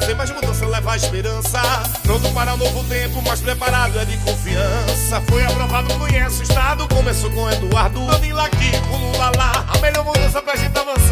fazer mais mudança, leva a esperança. Pronto para um novo tempo, mais preparado, é de confiança. Foi aprovado, conhece o estado, começou com Eduardo, Danilo aqui, com Lula lá. A melhor mudança pra gente avançar.